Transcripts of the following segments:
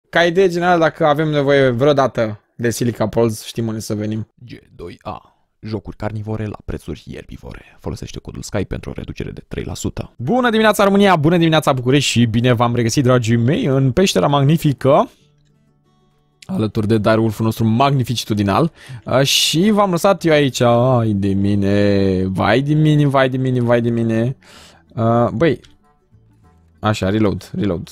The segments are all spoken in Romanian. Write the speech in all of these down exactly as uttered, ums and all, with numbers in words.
ca idee generală, dacă avem nevoie vreodată de Silica Pearls, știm unde să venim. G doi A. Jocuri carnivore la prețuri ierbivore. Folosește codul SKY pentru o reducere de trei la sută. Bună dimineața România, bună dimineața București și bine v-am regăsit, dragii mei, în peștera magnifică, alături de Direwolf-ul nostru magnificitudinal. Și v-am lăsat eu aici, ai de mine, vai de mine, vai de mine, vai de mine. Uh, băi, așa, reload, reload.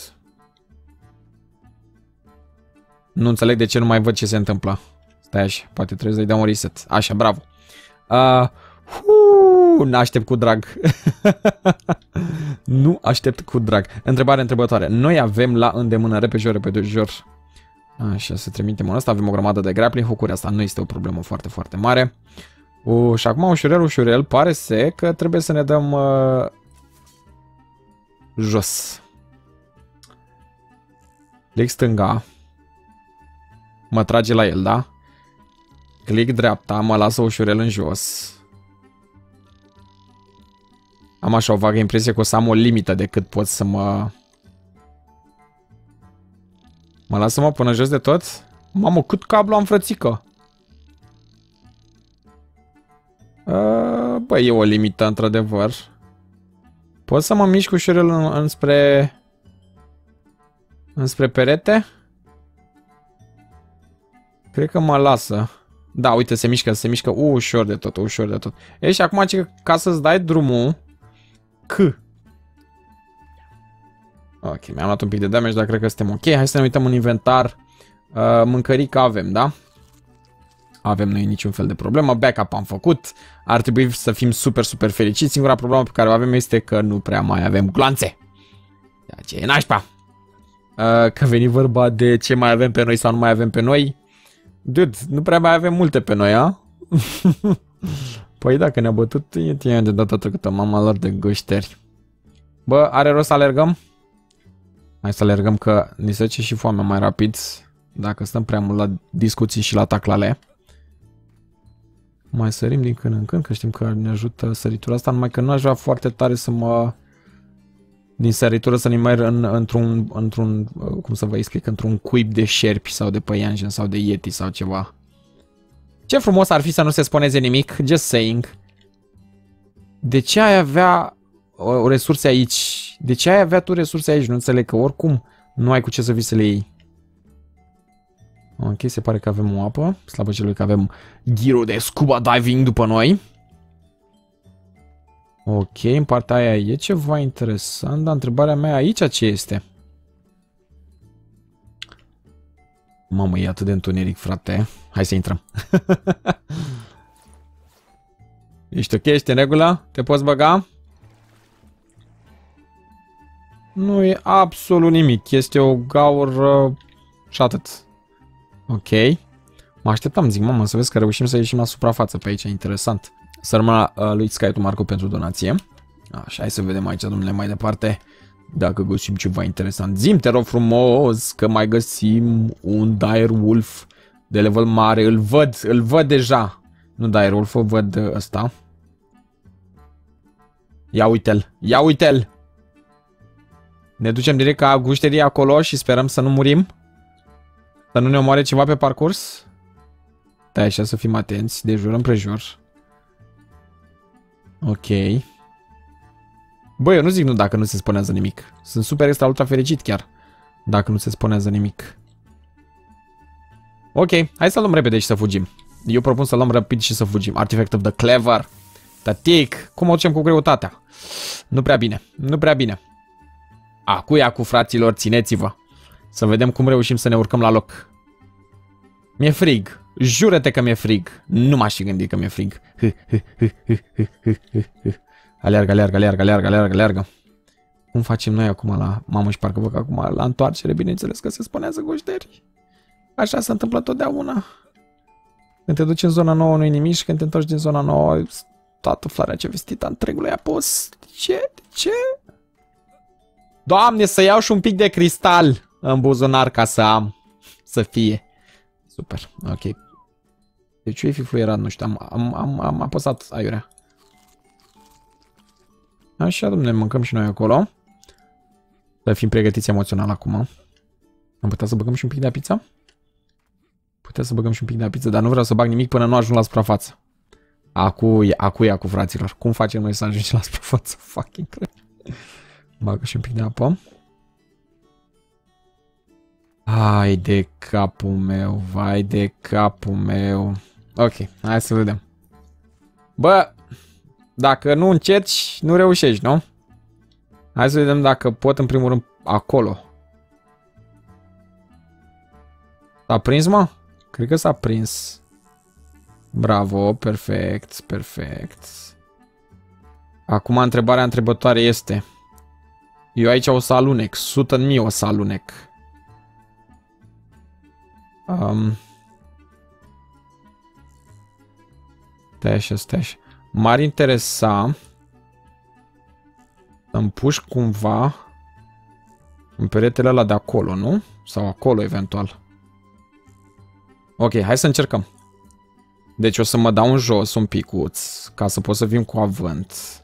Nu înțeleg de ce nu mai văd ce se întâmplă. Stai așa, poate trebuie să-i dau un reset. Așa, bravo. Uh, huu, n-aștept cu drag. Nu aștept cu drag. Întrebare întrebătoare. Noi avem la îndemână repejor, repejor. Așa, să trimitem în ăsta. Avem o grămadă de grappling hook-uri. Asta nu este o problemă foarte, foarte mare. O, și acum ușurel, ușurel, pare să că trebuie să ne dăm uh, jos. Click stânga. Mă trage la el, da? Click dreapta, mă lasă ușurel în jos. Am așa o vagă impresie că o să am o limită de cât pot să mă... Mă lasă-mă până jos de tot? Mamă, cât cablu am, frățică! Băi, e o limită, într-adevăr. Pot să mă mișc ușurel în, înspre... Înspre perete? Cred că mă lasă. Da, uite, se mișcă, se mișcă ușor de tot, ușor de tot. E, și acum, ca să-ți dai drumul... C. Ok, mi-am luat un pic de damage, dar cred că suntem ok. Hai să ne uităm în inventar. Uh, mâncărică avem, da? Avem, nu e niciun fel de problemă. Backup am făcut. Ar trebui să fim super, super fericiți. Singura problemă pe care o avem este că nu prea mai avem gloanțe. Ceea ce e nașpa. Uh, că veni vorba de ce mai avem pe noi sau nu mai avem pe noi. Dude, nu prea mai avem multe pe noi, a? Păi dacă ne-a bătut e de data trecută mama lor de gășteri. Bă, are rost să alergăm? Hai să alergăm că ni se duce și foamea mai rapid. Dacă stăm prea mult la discuții și la taclale. Mai sărim din când în când, că știm că ne ajută săritura asta. Numai că nu aș vrea foarte tare să mă... Din săritură să ne merg în, într-un, într-un, cum să vă explic, într-un cuib de șerpi sau de păianjen sau de yeti sau ceva. Ce frumos ar fi să nu se sponeze nimic, just saying. De ce ai avea o, o resurse aici? De ce ai avea tu resurse aici? Nu înțeleg, că oricum nu ai cu ce să vii să le iei. Ok, se pare că avem o apă. Slavă celui că avem ghirul de scuba diving după noi. Ok, în partea aia e ceva interesant, dar întrebarea mea aici ce este? Mamă, e atât de întuneric, frate. Hai să intrăm. Ești ok? Ești în regulă? Te poți băga? Nu e absolut nimic. Este o gaură și atât. Ok. Mă așteptam, zic, mamă, să vezi că reușim să ieșim la suprafață pe aici. Interesant. Să rămână uh, lui Sky tu Marco pentru donație. Așa, hai să vedem aici, domnule, mai departe. Dacă găsim ceva interesant. Zim, te rog frumos, că mai găsim un Direwolf de level mare. Îl văd, îl văd deja. Nu Direwolf, o văd ăsta. Ia uite-l, ia uite-l. Ne ducem direct ca gușterie acolo și sperăm să nu murim. Să nu ne omoare ceva pe parcurs. Da, așa, să fim atenți, de jur împrejur. Ok. Băi, eu nu zic nu dacă nu se spunează nimic. Sunt super extra ultra fericit chiar dacă nu se spunează nimic. Ok, hai să luăm repede și să fugim. Eu propun să luăm rapid și să fugim. Artifact of the Clever. Tatic, cum o ducem cu greutatea? Nu prea bine, nu prea bine. Acu ia cu fraților, țineți-vă. Să vedem cum reușim să ne urcăm la loc. Mi-e frig. Jură-te că mi-e frig. Nu m-aș fi gândit că mi-e frig. Aleargă, aleargă, aleargă, aleargă, aleargă, aleargă. Cum facem noi acum la... Mamă, și parcă văd că acum la întoarcere, bineînțeles că se spunează goșteri. Așa se întâmplă totdeauna. Când te duci în zona nouă nu-i nimic și când te întorci din zona nouă toată floarea ce vestită întregului apus. De ce? De ce? Doamne, să iau și un pic de cristal în buzunar ca să am. Să fie. Super, ok. Deci eu fi fluierat, nu știu, am, am, am, am apăsat aiurea. Așa, domnule, mâncăm și noi acolo. Să fim pregătiți emoțional acum. Am putea să băgăm și un pic de pizza? Putea să băgăm și un pic de pizza, dar nu vreau să bag nimic până nu ajung la suprafață. Acu, acu e acu, fraților. Cum facem noi să ajungem la suprafață? Fucking crap. Bagă și un pic de apă. Hai de capul meu, vai de capul meu. Ok, hai să vedem. Bă, dacă nu încerci, nu reușești, nu? Hai să vedem dacă pot în primul rând acolo. S-a prins, mă? Cred că s-a prins. Bravo, perfect, perfect. Acum întrebarea întrebătoare este. Eu aici o să alunec, sută în mii o să alunec. Um. Stai așa, stai așa. M-ar interesa să-mi puși cumva în peretele ăla de acolo, nu? Sau acolo, eventual. Ok, hai să încercăm. Deci o să mă dau în jos un picuț, ca să pot să vin cu avânt.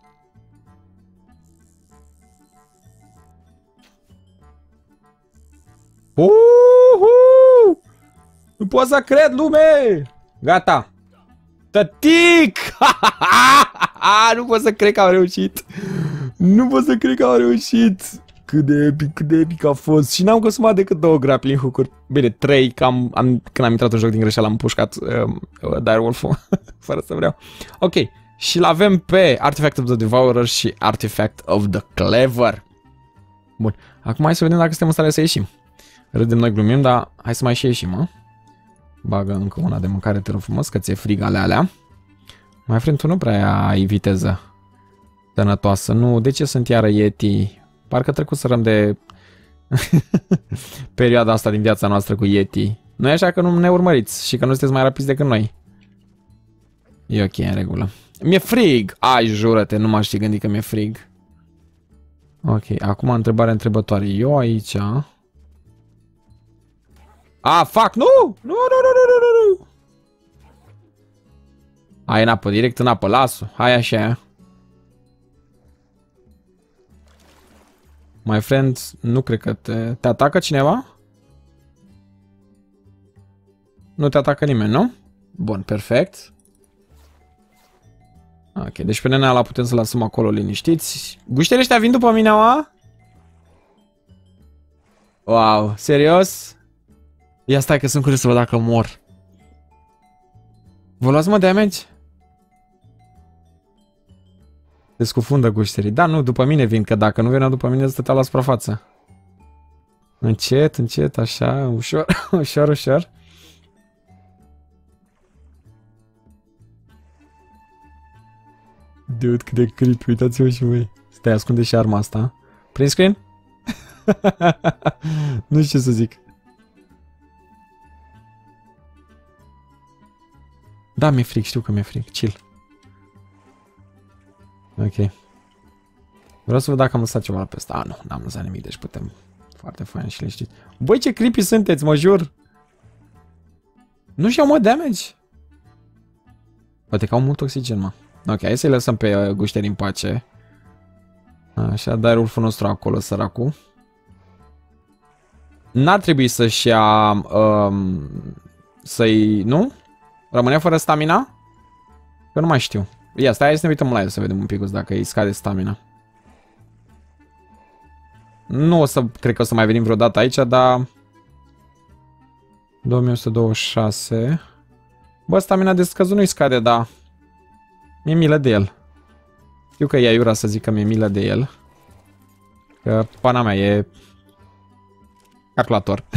Uhu! Nu pot să cred, lume! Gata! Tătic! Nu pot să cred că am reușit! Nu pot să cred că am reușit! Cât de epic, cât de epic a fost! Și n-am consumat decât două grappling hook-uri. Bine, trei, că am, am, când am intrat în joc din greșeală am pușcat uh, Direwolf-ul, fără să vreau. Ok, și l-avem pe Artifact of the Devourer și Artifact of the Clever. Bun, acum hai să vedem dacă suntem în stare să ieșim. Râdem noi, glumim, dar hai să mai și ieșim, mă. Bagă încă una de mâncare, te rog frumos, că ți-e frig alea alea. Mai friend, tu nu prea ai viteză sănătoasă. Nu, de ce sunt iară Yeti? Parcă trecuserăm de perioada asta din viața noastră cu Yeti. Nu e așa că nu ne urmăriți și că nu sunteți mai rapizi decât noi. E ok, în regulă. Mi-e frig! Ai, jură-te, nu m-aș fi gândit că mi-e frig. Ok, acum întrebare întrebătoare. Eu aici... Ah, fuck, nu! Nu, nu, nu, nu, nu, nu! Hai în apă, direct în apă, las-o. Hai așa. My friend, nu cred că te... Te atacă cineva? Nu te atacă nimeni, nu? Bun, perfect. Ok, deci pe nenea ăla putem să lăsăm acolo liniștiți. Gușterii ăștia vin după mine, mă? Wow, serios? Ia stai că sunt curios să văd dacă mor. Vă luați, mă, damage? Se scufundă gușterii. Da, nu, după mine vin, că dacă nu veneau după mine stăteau la suprafață. Încet, încet, așa, ușor, ușor, ușor. Dude, cât de creepy, uitați-vă și voi. Stai, ascunde și arma asta. Print screen? Nu știu ce să zic. Da, mi-e fric, știu că mi-e fric, chill. Ok. Vreau să văd dacă am lăsat ceva pe ăsta. Ah, nu, n-am lăsat nimic, deci putem. Foarte fain și liniștit. Băi, ce creepy sunteți, mă jur. Nu-și iau, mă, damage. Poate că au mult oxigen, mă. Ok, hai să-i lăsăm pe gușteri în pace. Așa, Direwolf-ul nostru acolo, săracul. N-ar trebui să-și ia... Um, să-i... Nu? Rămânea fără stamina? Că nu mai știu. Ia, stai, hai să ne uităm la el să vedem un pic dacă îi scade stamina. Nu o să, cred că o să mai venim vreodată aici, dar... două mii o sută douăzeci și șase... Bă, stamina de scăzut nu-i scade, dar... Mi-e milă de el. Știu că e aiurea să zic că mi-e milă de el. Că pana mea e... calculator.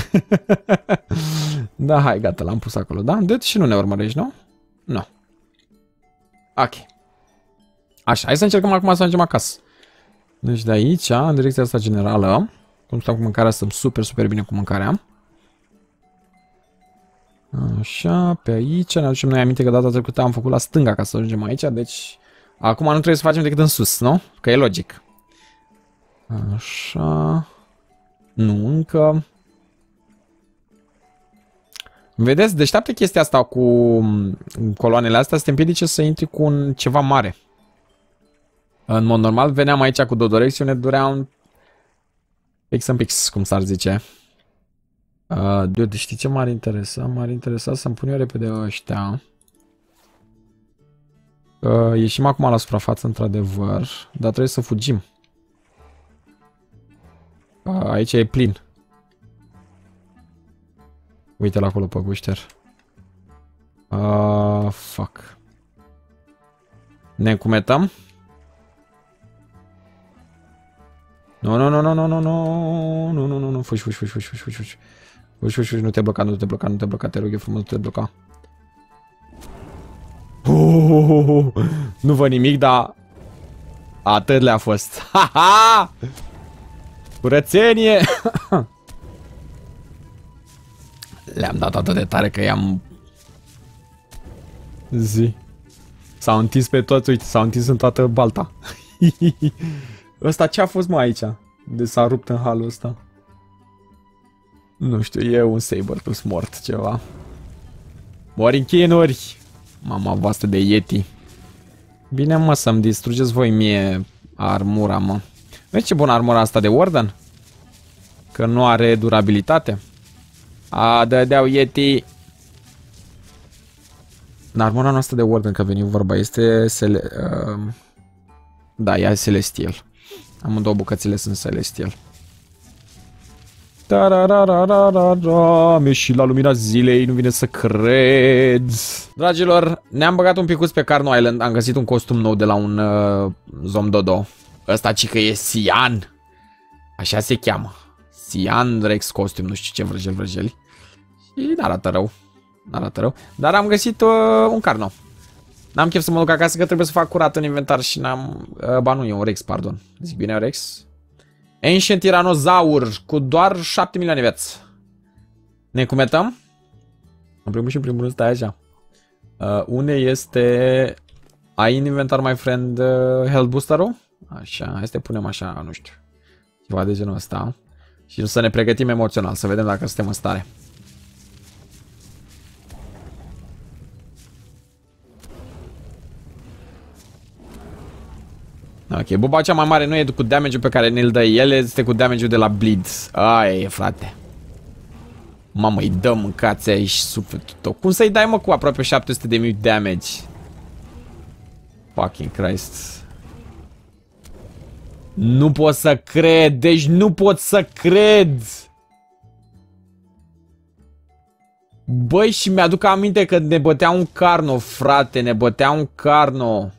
Da, hai, gata, l-am pus acolo, da? Deci și nu ne urmărești, nu? Nu. Ok. Așa, hai să încercăm acum să ajungem acasă. Deci de aici, în direcția asta generală, cum stau cu mâncarea, stăm super, super bine cu mâncarea. Așa, pe aici, ne aducem noi aminte că data trecută am făcut la stânga ca să ajungem aici, deci acum nu trebuie să facem decât în sus, nu? Că e logic. Așa. Nu, încă. Vedeți, deșteaptă chestia asta cu coloanele astea să te împiedice să intri cu un ceva mare. În mod normal, veneam aici cu Dodorex și ne durea un pix în pix, cum s-ar zice. Uh, dude, știi ce m-ar interesa? M-ar interesa să-mi pun eu repede ăștia. Uh, ieșim acum la suprafață, într-adevăr, dar trebuie să fugim. Uh, aici e plin. Uite-l acolo pe gușter. Uh, fuck. Ne încumetăm? Nu, nu, nu, nu, nu, nu, nu, nu, nu, nu, nu, fugi, fugi, fugi, fugi, fugi, fugi, fugi, fugi, fugi, fugi, nu te bloca, nu te bloca, nu te bloca, te rog eu frumos, nu te bloca. Uh, nu văd nimic, dar atât le-a fost. Ha, ha! Curățenie! Le-am dat atât de tare că i-am... Zi. S-au întins pe toți, uite, s-au întins în toată balta. Ăsta ce a fost, mă, aici? De s-a rupt în halul ăsta. Nu știu, e un saber plus mort, ceva. Mori în chinuri! Mama voastră de Yeti. Bine, mă, să-mi distrugeți voi mie armura, mă. Vezi ce bună armura asta de Warden? Că nu are durabilitate. A, dădeau Yeti. În armura noastră de Warden, că veni vorba, este... Cele... Uh... Da, ea e Celestial. Amândouă bucățile sunt Celestial. Mi-e și la lumina zilei, nu vine să cred. Dragilor, ne-am băgat un picuț pe Carno Island. Am găsit un costum nou de la un uh, Zomdodo. Ăsta cică e Sian. Așa se cheamă. Sian Rex Costume, nu știu ce vrăjel vrăjeli. Și n-arată rău. N-arată rău. Dar am găsit uh, un Carno. N-am chef să mă duc acasă că trebuie să fac curat în inventar și n-am... Uh, ba nu, e un Rex, pardon. Zic bine Rex? Ancient Tiranozaur cu doar șapte milioane vieți. Ne cumetăm? În primul și în primul rând stai așa. Uh, unde este... Ai în inventar, my friend, uh, health booster-ul? Așa, hai să te punem așa, nu știu. Ceva de genul ăsta. Și să ne pregătim emoțional, să vedem dacă suntem în stare. Ok, buba cea mai mare nu e cu damage-ul pe care ne-l dă el, este cu damage-ul de la bleed. Aia e, frate. Mamă, îi dă mâncați aici sufletul tău. Cum să-i dai, mă, cu aproape șapte sute de mii damage? Fucking Christ. Nu pot să cred, deci nu pot să cred. Băi, și mi-aduc aminte că ne bătea un Carno, frate, ne bătea un Carno.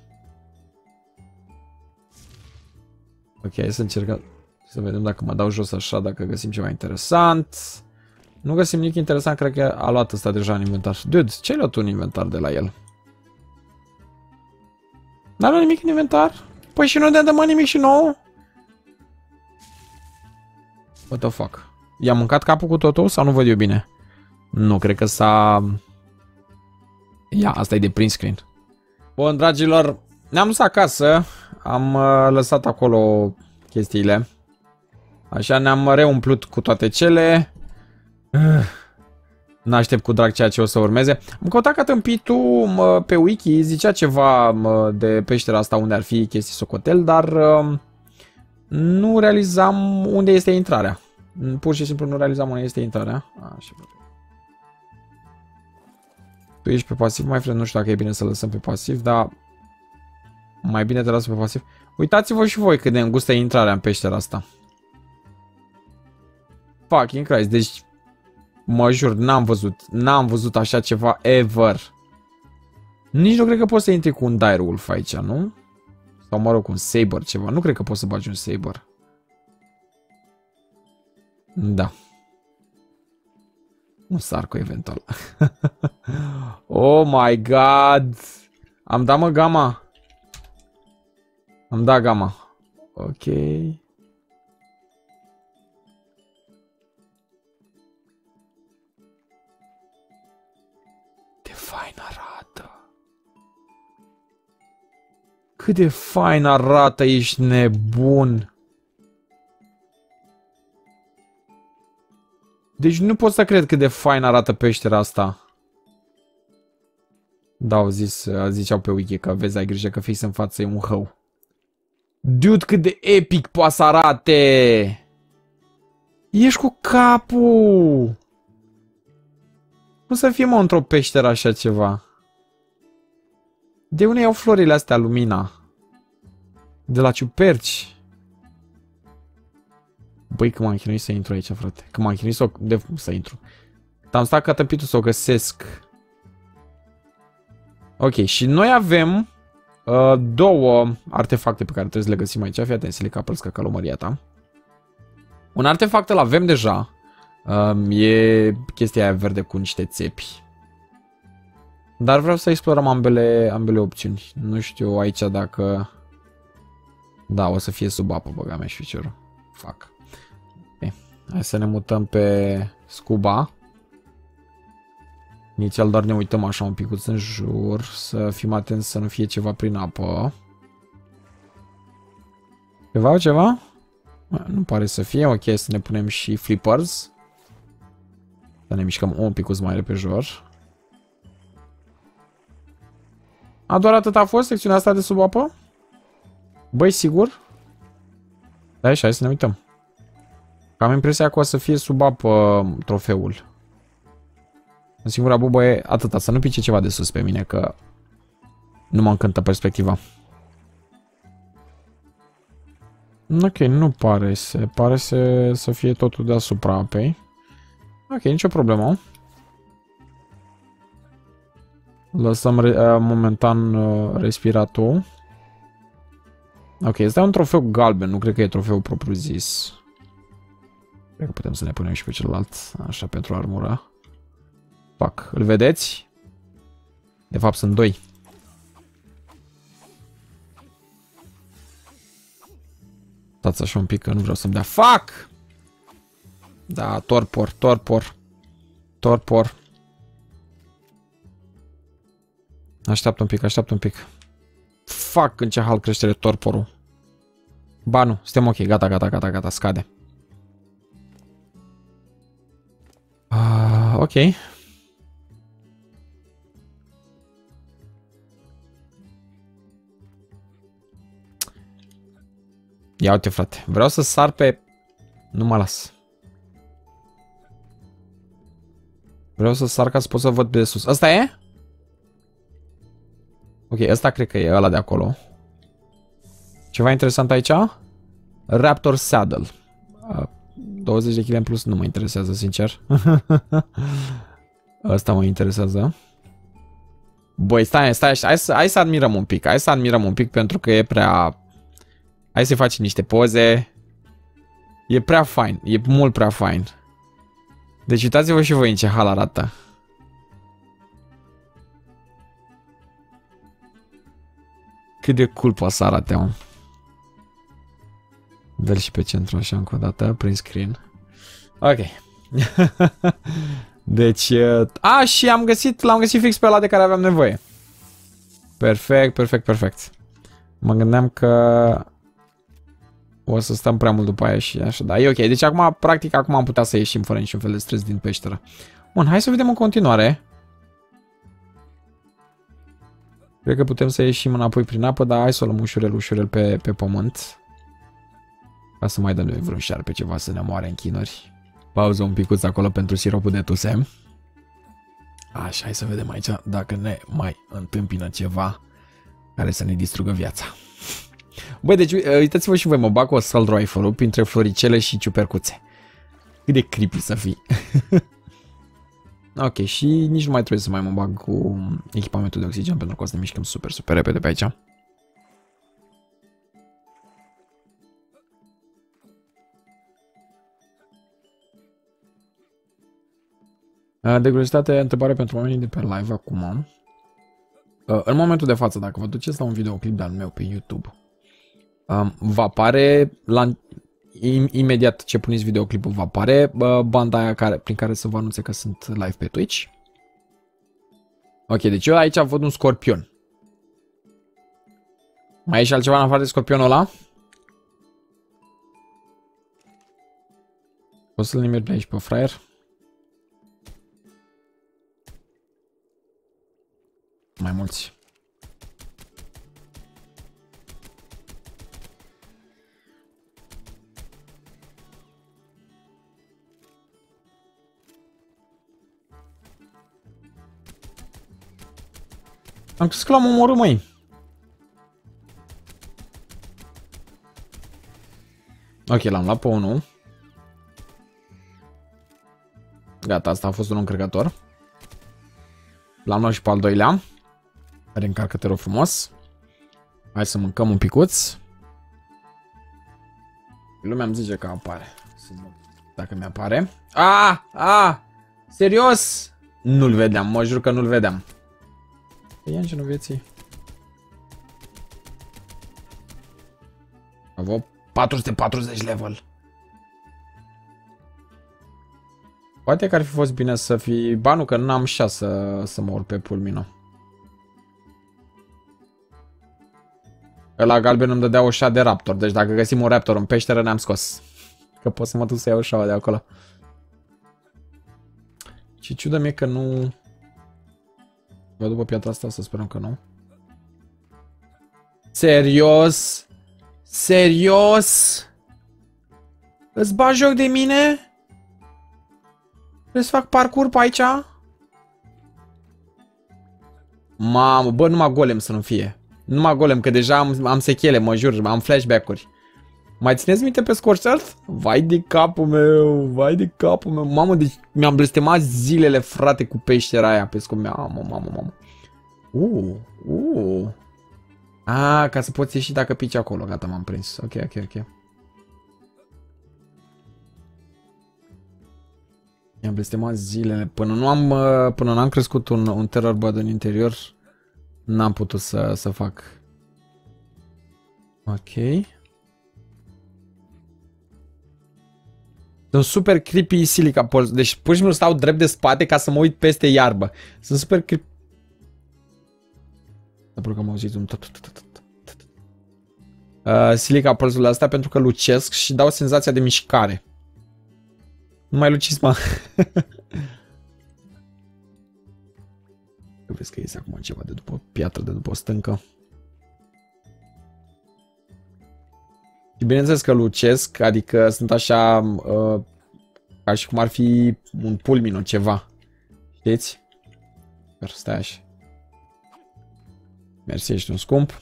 Ok, hai să încercăm să vedem dacă mă dau jos așa, dacă găsim ceva interesant. Nu găsim nimic interesant, cred că a luat ăsta deja în inventar. Dude, ce ai luat tu în inventar de la el? N-a luat nimic în inventar? Păi și nu ne dă, mă, nimic și nou? What the fuck? I-a mâncat capul cu totul sau nu văd eu bine? Nu, cred că s-a... Ia, asta e de print screen. Bun, dragilor, ne-am dus acasă. Am uh, lăsat acolo chestiile. Așa, ne-am reumplut cu toate cele. Uh, N-aștept cu drag ceea ce o să urmeze. Am căutat ca tâmpitul mă, pe wiki, zicea ceva mă, de peștera asta unde ar fi chestii socotel, dar uh, nu realizam unde este intrarea. Pur și simplu nu realizam unde este intrarea. Așa. Tu ești pe pasiv, mai friend, nu știu dacă e bine să lăsăm pe pasiv, dar mai bine te las pe pasiv. Uitați-vă și voi cât de îngustă e intrarea în peștera asta. Fucking Christ, deci mă jur, n-am văzut, n-am văzut așa ceva ever. Nici nu cred că poți să intri cu un direwolf aici, nu? Sau mă rog, cu un saber ceva, nu cred că poți să bagi un saber. Da. Un sarco eventual. Oh my god. Am dat, mă, gama. Am dat gama. Ok. De fain arată. Cât de fain arată, ești nebun. Deci nu pot să cred cât de fain arată peștera asta. Da, au zis, ziceau pe wiki că vezi, ai grijă că fix în față e un hău. Dude, cât de epic poate să arate! Ești cu capul! Cum să fie, mă, într-o peșteră așa ceva? De unde iau florile astea, lumina? De la ciuperci. Băi, că m-am chinuit să intru aici, frate. Că m-am chinuit să, de, să intru. Am stat ca tăpitul să o găsesc. Ok, și noi avem uh, două artefacte pe care trebuie să le găsim aici. Fii atent, Silica Pălscă, călămăria ta. Un artefact îl avem deja. Um, e chestia aia verde cu niște țepi. Dar vreau să explorăm ambele, ambele opțiuni. Nu știu aici dacă... Da, o să fie sub apă, băga mea și ficiorul. Fac. Okay. Hai să ne mutăm pe scuba. Inițial doar ne uităm așa un picuț în jur. Să fim atenți să nu fie ceva prin apă. Ceva, ceva? Nu pare să fie. Ok, să ne punem și flippers. Să ne mișcăm un picuț mai repejor. A, doar atât a fost secțiunea asta de sub apă? Băi, sigur? Da, și hai să ne uităm. Am impresia că o să fie sub apă trofeul. În singura bubă e atâta, să nu pice ceva de sus pe mine, că nu mă încântă perspectiva. Ok, nu pare să, pare să, să fie totul deasupra apei. Ok, nicio problemă. Lăsăm re, uh, momentan uh, respiratul. Ok, este un trofeu galben, nu cred că e trofeu propriu zis. Cred că putem să ne punem și pe celălalt, așa, pentru armură. Fac, îl vedeți? De fapt sunt doi. Stați așa un pic că nu vreau să-mi dea. Fac! Da, torpor, torpor. Torpor. Așteaptă un pic, așteaptă un pic. Fac, în ce hal crește torporul. Ba nu, suntem ok, gata, gata, gata, gata, scade. Uh, ok. Ia uite, frate, vreau să sar pe... Nu mă las. Vreau să sar ca să pot să văd de sus. Asta e? Ok, ăsta cred că e ăla de acolo. Ceva interesant aici? Raptor Saddle. douăzeci de kilograme în plus nu mă interesează, sincer. Ăsta mă interesează. Băi, stai, stai, hai să, hai să admirăm un pic. Hai să admirăm un pic pentru că e prea... Hai să facem niște poze. E prea fain, e mult prea fain. Deci uitați-vă și voi în ce hal arată. Cât de cool poate să arate, om. Dă-l și pe centru așa încă o dată, prin screen. Ok. Deci, a, și am găsit, l-am găsit fix pe ăla de care aveam nevoie. Perfect, perfect, perfect. Mă gândeam că o să stăm prea mult după aia și așa, da, e ok. Deci acum, practic, acum am putea să ieșim fără niciun fel de stres din peșteră. Bun, hai să vedem în continuare. Cred că putem să ieșim înapoi prin apă, dar hai să o luăm ușurel, ușurel pe, pe pământ. Ca să mai dăm noi vreun șarpe ceva să ne moare în chinuri. Pauză un picuț acolo pentru siropul de tuse. Așa, hai să vedem aici dacă ne mai întâmpină ceva care să ne distrugă viața. Băi, deci uitați-vă și voi, mă bag cu assault rifle-ul printre floricele și ciupercuțe. Cât de creepy să fii. Ok, și nici nu mai trebuie să mai mă bag cu echipamentul de oxigen pentru că o să ne mișcăm super, super repede pe aici. De curiozitate, întrebare pentru oamenii de pe live acum. În momentul de față, dacă vă duceți la un videoclip de-al meu pe YouTube, vă apare, la, imediat ce puneți videoclipul, vă apare banda aia care, prin care să vă anunțe că sunt live pe Twitch? Ok, deci eu aici văd un scorpion. Mai e și altceva în afară de scorpionul ăla? O să-l nimeri pe aici pe fraier. Mai mulți. Am crezut că l-am omorât, măi. Ok, l-am luat pe unul. Gata, asta a fost un încărcător. L-am luat și pe al doilea. Reîncarcă, te rog frumos. Hai să mâncăm un picuț. Lumea îmi zice că apare. Dacă mi-apare. Ah! Ah! Serios? Nu-l vedeam, mă jur că nu-l vedeam. Ia în genul vieții. Avea patru sute patruzeci level. Poate că ar fi fost bine să fi... Ba nu, că n-am șans să, să mă urc pe Pulmino. Ăla galben îmi dădea o șa de raptor. Deci dacă găsim un raptor în peșteră, ne-am scos. Că pot să mă duc să iau șaua de acolo. Ce ciudă mie că nu... Vă după piatra asta, să sperăm că nu. Serios? Serios? Îți bagi joc de mine? Vrei să fac parcurs pe aici? Mamă, bă, numai golem să nu fie. Numai golem, că deja am, am sechele, mă jur, am flashback-uri. Mai țineți minte pe Scorched Earth? Vai de capul meu, vai de capul meu. Mamă, deci mi-am blestemat zilele, frate, cu peștera aia pe scop. Mamă, mamă, mamă. Uh, uh. A, ca să poți ieși dacă pici acolo. Gata, m-am prins. Ok, ok, ok. Mi-am blestemat zilele. Până nu am, până nu am crescut un, un terror bird în interior, n-am putut să, să fac. Ok. Sunt super creepy silica poles. Deci pur și simplu stau drept de spate ca să mă uit peste iarbă. Sunt super creepy. Pentru că am auzit un tot, tot, tot, tot. Uh, silica polsurile astea pentru că lucesc și dau senzația de mișcare. Nu mai luciți, mă. Vezi că iese acum ceva de după piatră, de după o stâncă. Și bineînțeles că lucesc, adică sunt așa, uh, ca și cum ar fi un pulmino, ceva. Știți? Sper, stai așa. Mersi, ești un scump.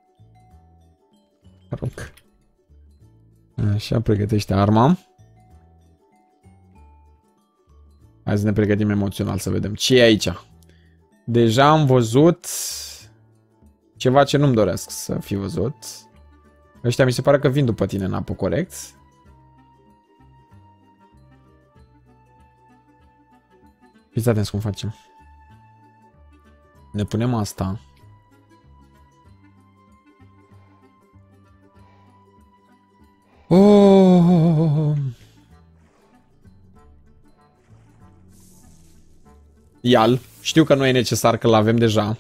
Arunc. Așa, pregătește arma. Hai să ne pregătim emoțional să vedem ce e aici. Deja am văzut ceva ce nu-mi doresc să fi văzut. Ăștia mi se pare că vin după tine în apă, corect? Fiți atenți cum facem. Ne punem asta. Oh! Ial. Știu că nu e necesar, că l-avem deja.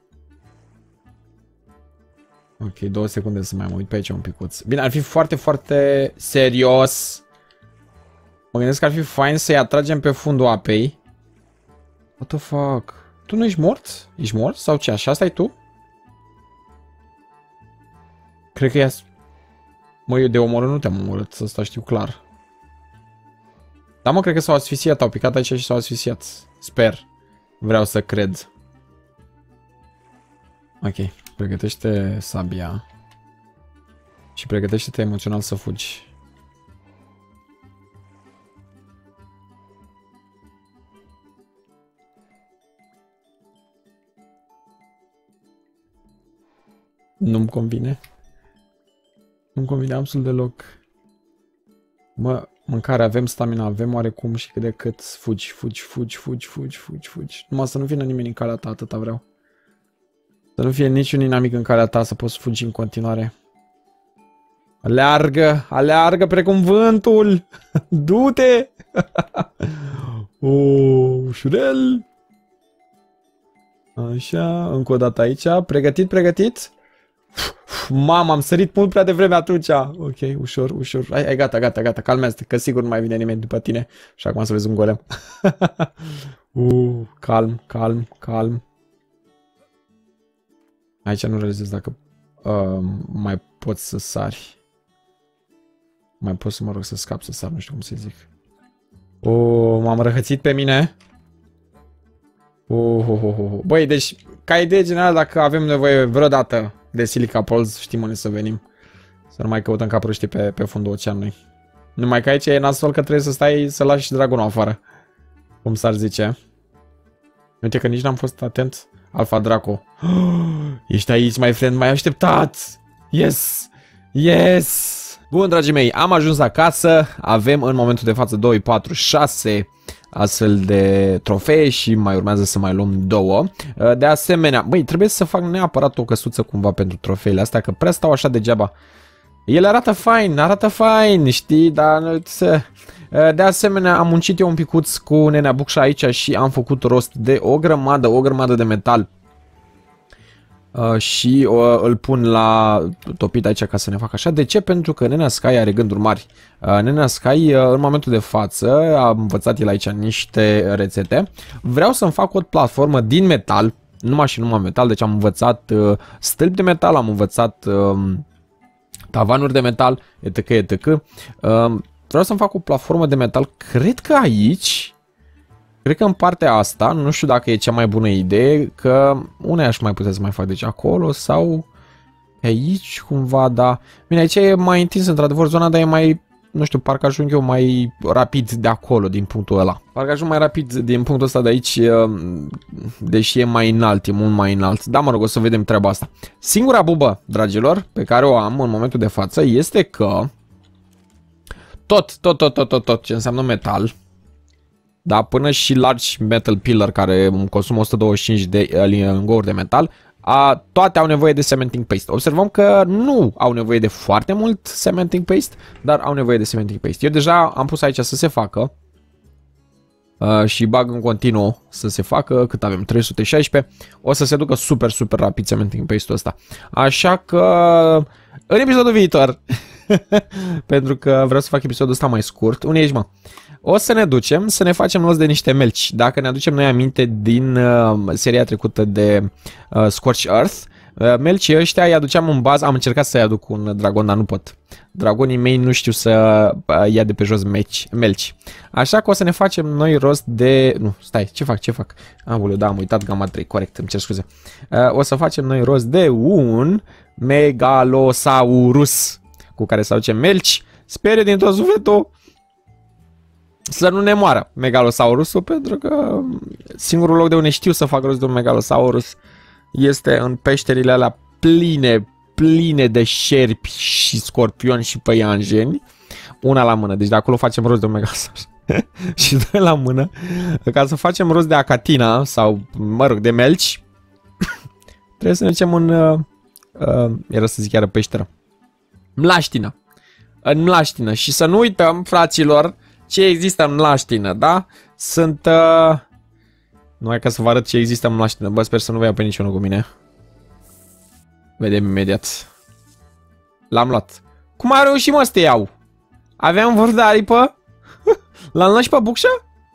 Ok, două secunde să mai mă uit pe aici un picuț. Bine, ar fi foarte, foarte serios. Mă gândesc că ar fi fain să-i atragem pe fundul apei. What the fuck? Tu nu ești mort? Ești mort? Sau ce? Așa stai tu? Cred că e... Mă, eu de omorât nu te-am omorât, asta știu clar. Da, mă, cred că s-au asfixiat, au picat aici și s-au asfixiat. Sper. Vreau să cred. Ok, pregătește sabia. Și pregătește-te emoțional să fugi. Nu-mi convine. Nu-mi convine absolut deloc. Mă, mâncare avem, stamina avem oarecum și cât de cât. Fugi, fugi, fugi, fugi, fugi, fugi, fugi. Numai să nu vină nimeni în calea ta, atâta vreau. Să nu fie niciun inamic în calea ta, să poți fugi în continuare. Aleargă, aleargă precum vântul. Du-te! Oh, ușurel. Așa, încă o dată aici. Pregătit, pregătit? Mamă, am sărit mult prea devreme atunci. Ok, ușor, ușor. Ai, ai gata, gata, gata. Calmează-te, că sigur nu mai vine nimeni după tine. Și acum să vezi un golem. uh, calm, calm, calm. Aici nu realizez dacă uh, mai poți să sari. Mai pot să mă rog să scap să sar, nu știu cum să zic. Oh, m-am răhățit pe mine. Uh, uh, uh, uh. Băi, deci, ca idee generală, dacă avem nevoie vreodată de silica pols, știm unde să venim. Să nu mai căutăm capruștii pe, pe fundul oceanului. Numai că aici e nasol că trebuie să stai să lași dragonul afară. Cum s-ar zice. Uite că nici n-am fost atent. Alfa Draco. Oh, ești aici, my friend, m-ai așteptat. Yes! Yes! Bun, dragii mei, am ajuns acasă. Avem în momentul de față doi, patru, șase astfel de trofee și mai urmează să mai luăm două. De asemenea, băi, trebuie să fac neapărat o căsuță cumva pentru trofeele astea, că prea stau așa degeaba. Ele arată fain, arată fain, știi, dar... De asemenea, am muncit eu un picuț cu nenea Bucșa aici și am făcut rost de o grămadă, o grămadă de metal. Uh, și uh, îl pun la topit aici ca să ne facă așa. De ce? Pentru că nenea Sky are gânduri mari. Uh, nenea Sky, uh, în momentul de față, a învățat el aici niște rețete. Vreau să-mi fac o platformă din metal, numai și numai metal, deci am învățat uh, stâlpi de metal, am învățat uh, tavanuri de metal, etc, et cetera. Uh, vreau să-mi fac o platformă de metal, cred că aici... Cred că în partea asta, nu știu dacă e cea mai bună idee, că unei aș mai putea să mai fac, deci acolo sau aici cumva, da. Bine, aici e mai întins într-adevăr zona, dar e mai, nu știu, parcă ajung eu mai rapid de acolo, din punctul ăla. Parcă ajung mai rapid din punctul ăsta de aici, deși e mai înalt, e mult mai înalt. Da, mă rog, o să vedem treaba asta. Singura bubă, dragilor, pe care o am în momentul de față este că tot, tot, tot, tot, tot, tot ce înseamnă metal, da, până și large metal pillar care consumă o sută douăzeci și cinci de lingouri de metal, a, toate au nevoie de cementing paste. Observăm că nu au nevoie de foarte mult cementing paste, dar au nevoie de cementing paste. Eu deja am pus aici să se facă uh, și bag în continuu să se facă, cât avem, trei sute șaisprezece, o să se ducă super, super rapid cementing paste-ul ăsta. Așa că în episodul viitor, pentru că vreau să fac episodul ăsta mai scurt, unde ești, mă? O să ne ducem să ne facem rost de niște melci. Dacă ne aducem noi aminte din uh, seria trecută de uh, Scorched Earth, uh, melcii ăștia îi aduceam în bază. Am încercat să-i aduc un dragon, dar nu pot. Dragonii mei nu știu să uh, ia de pe jos melci, melci. Așa că o să ne facem noi rost de... Nu, stai, ce fac, ce fac? Aoleu, da, am uitat gama trei, corect, îmi cer scuze. Uh, o să facem noi rost de un Megalosaurus cu care să aducem melci. Sper din tot sufletul să nu ne moară Megalosaurusul, pentru că singurul loc de unde știu să fac rost de un Megalosaurus este în peșterile alea pline, pline de șerpi și scorpioni și păianjeni. Una la mână, deci de acolo facem rost de un Megalosaurus. Și doi la mână, ca să facem rost de acatina sau, mă rog, de melci, trebuie să ne ducem în, uh, uh, era să zic chiar peșteră, Mlaștină. În Mlaștină. Și să nu uităm, fraților, ce există în Mlaștină, da? Sunt... Uh... Numai ca să vă arăt ce există în Mlaștină. Bă, sper să nu vă ia pe niciunul cu mine. Vedem imediat. L-am luat. Cum a reușit, mă, să te iau? Aveam vârf de aripă? L-am luat și pe Bucșa?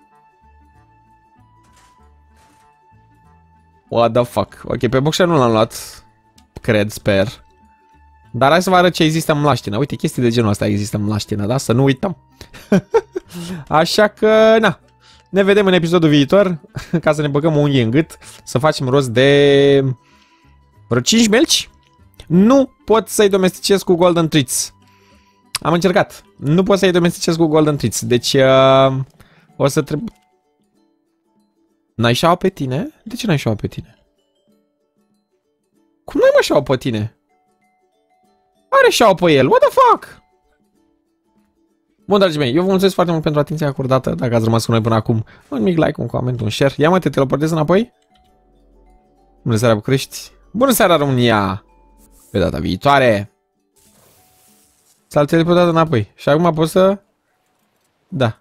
What the fuck? Ok, pe Bucșa nu l-am luat. Cred, sper. Dar hai să vă arăt ce există în Mlaștină. Uite, chestii de genul ăsta există în Mlaștină, da? Să nu uităm. Așa că, na, ne vedem în episodul viitor, ca să ne băgăm unghii în gât, să facem rost de vreo cinci melci. Nu pot să-i domesticez cu Golden Treats. Am încercat. Nu pot să-i domesticez cu Golden Treats. Deci, uh, o să trebuie... N-ai șaua pe tine? De ce n-ai șaua pe tine? Cum n-ai mă șaua pe tine? Are șaua pe el. What the fuck? Bun, dragii mei, eu vă mulțumesc foarte mult pentru atenția acordată. Dacă ați rămas cu noi până acum, un mic like, un coment, un share. Ia mă, te teleportezi înapoi? Bună seara, București! Bună seara, România! Pe data viitoare! S-a teleportat înapoi. Și acum pot să... Da.